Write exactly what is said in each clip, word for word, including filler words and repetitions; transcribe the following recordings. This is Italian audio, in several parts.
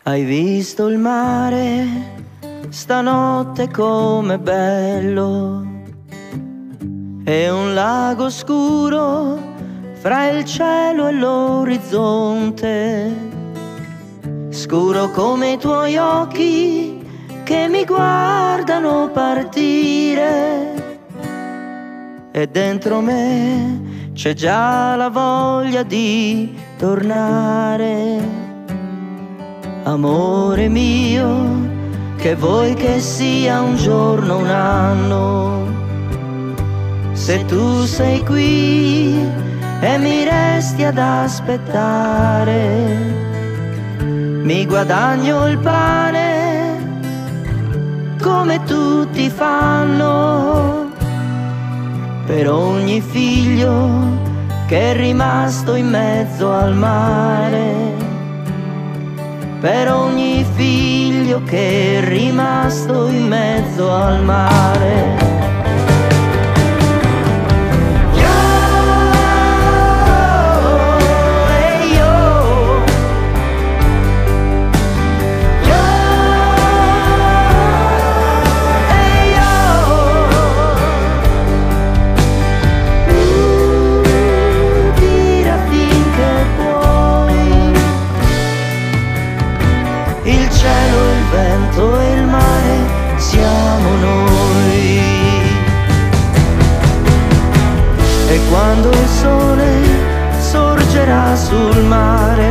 Hai visto il mare stanotte com'è bello? È un lago scuro fra il cielo e l'orizzonte, scuro come i tuoi occhi che mi guardano partire, e dentro me c'è già la voglia di tornare. Amore mio, che vuoi che sia un giorno, un anno, se tu sei qui e mi resti ad aspettare, mi guadagno il pane come tutti fanno, per ogni figlio che è rimasto in mezzo al mare, per ogni figlio che è rimasto in mezzo al mare. Il cielo, il vento e il mare siamo noi. E quando il sole sorgerà sul mare,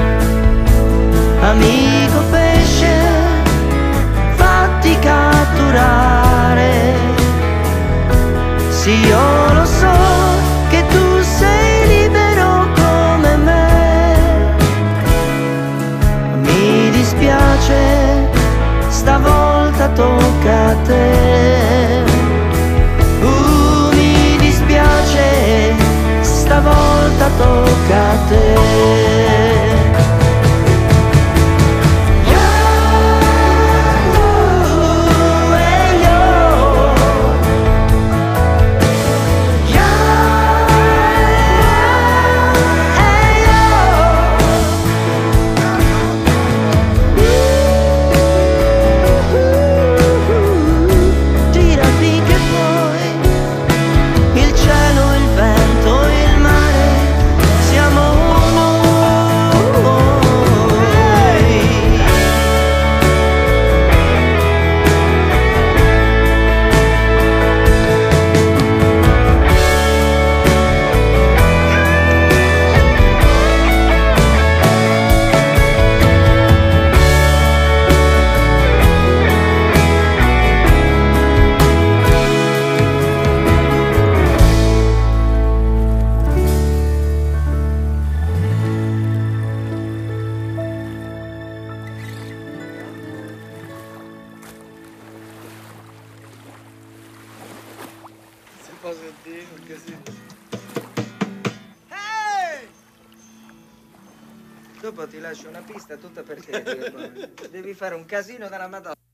amico pesce, fatti catturare. Sì, io lo so che tu sei libero come me. Mi dispiace, stavolta tocca a te. Uh, mi dispiace, stavolta tocca a te. Si può sentire un casino. Hey! Dopo ti lascio una pista tutta per te. Devi fare un casino della Madonna.